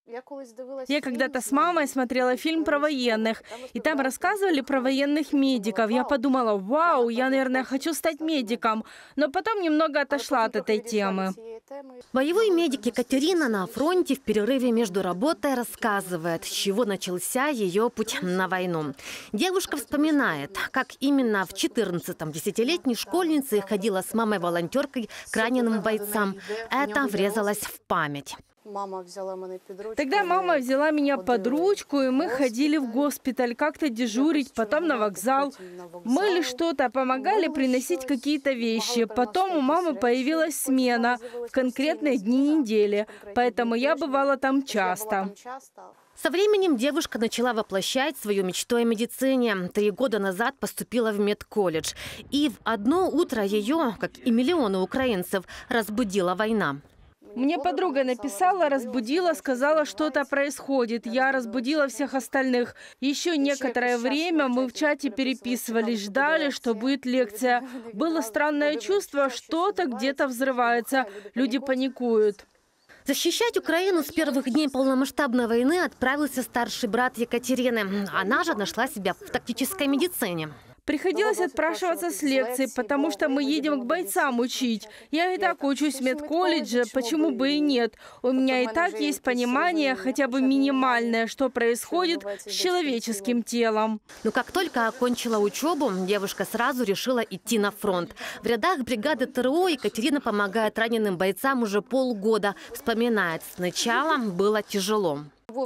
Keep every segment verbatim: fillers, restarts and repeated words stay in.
Я когда-то с мамой смотрела фильм про военных, и там рассказывали про военных медиков. Я подумала, вау, я, наверное, хочу стать медиком, но потом немного отошла от этой темы. Боевой медик Екатерина на фронте в перерыве между работой рассказывает, с чего начался ее путь на войну. Девушка вспоминает, как именно в четырнадцатом десятилетней школьницей ходила с мамой-волонтеркой к раненым бойцам. Это врезалось в память. Тогда мама взяла меня под ручку, и мы ходили в госпиталь как-то дежурить, потом на вокзал. Мыли что-то, помогали приносить какие-то вещи. Потом у мамы появилась смена в конкретные дни недели, поэтому я бывала там часто. Со временем девушка начала воплощать свою мечту о медицине. Три года назад поступила в медколледж. И в одно утро ее, как и миллионы украинцев, разбудила война. Мне подруга написала, разбудила, сказала, что-то происходит. Я разбудила всех остальных. Еще некоторое время мы в чате переписывались, ждали, что будет лекция. Было странное чувство, что-то где-то взрывается. Люди паникуют. Защищать Украину с первых дней полномасштабной войны отправился старший брат Екатерины. Она же нашла себя в тактической медицине. Приходилось отпрашиваться с лекций, потому что мы едем к бойцам учить. Я и так учусь в медколледже, почему бы и нет. У меня и так есть понимание, хотя бы минимальное, что происходит с человеческим телом. Но как только окончила учебу, девушка сразу решила идти на фронт. В рядах бригады ТРО Екатерина помогает раненым бойцам уже полгода. Вспоминает, сначала было тяжело.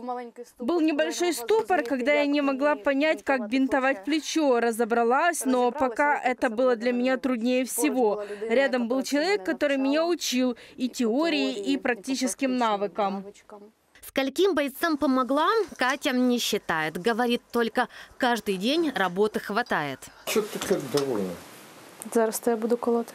Был небольшой ступор, когда я не могла понять, как бинтовать плечо. Разобралась, но пока это было для меня труднее всего. Рядом был человек, который меня учил и теории, и практическим навыкам. Скольким бойцам помогла, Катя не считает. Говорит, только каждый день работы хватает. Что ты так довольна? Зараз я буду колоть.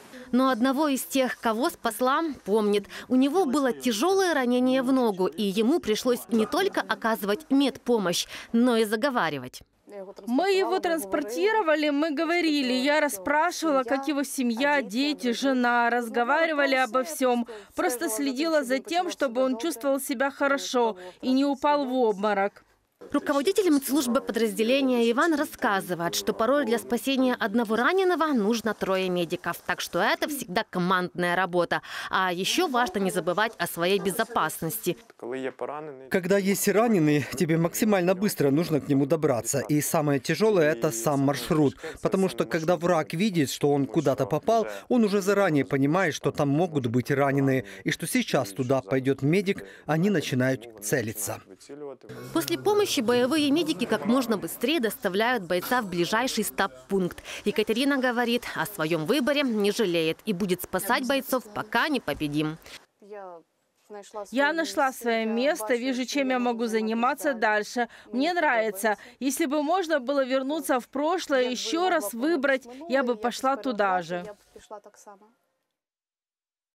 Но одного из тех, кого спасла, помнит. У него было тяжелое ранение в ногу, и ему пришлось не только оказывать медпомощь, но и заговаривать. Мы его транспортировали, мы говорили, я расспрашивала, как его семья, дети, жена, разговаривали обо всем. Просто следила за тем, чтобы он чувствовал себя хорошо и не упал в обморок. Руководитель медслужбы подразделения Иван рассказывает, что порой для спасения одного раненого нужно трое медиков. Так что это всегда командная работа. А еще важно не забывать о своей безопасности. Когда есть раненый, тебе максимально быстро нужно к нему добраться. И самое тяжелое – это сам маршрут. Потому что когда враг видит, что он куда-то попал, он уже заранее понимает, что там могут быть раненые. И что сейчас туда пойдет медик, они начинают целиться. После помощи боевые медики как можно быстрее доставляют бойца в ближайший стаб-пункт. Екатерина говорит, о своем выборе не жалеет и будет спасать бойцов, пока не победим. Я нашла свое место, вижу, чем я могу заниматься дальше. Мне нравится. Если бы можно было вернуться в прошлое, еще раз выбрать, я бы пошла туда же.